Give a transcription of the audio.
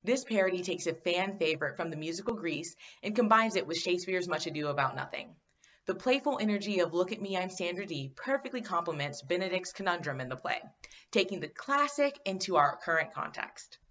This parody takes a fan favorite from the musical Grease and combines it with Shakespeare's Much Ado About Nothing. The playful energy of Look at Me, I'm Sandra Dee perfectly complements Benedict's conundrum in the play, taking the classic into our current context.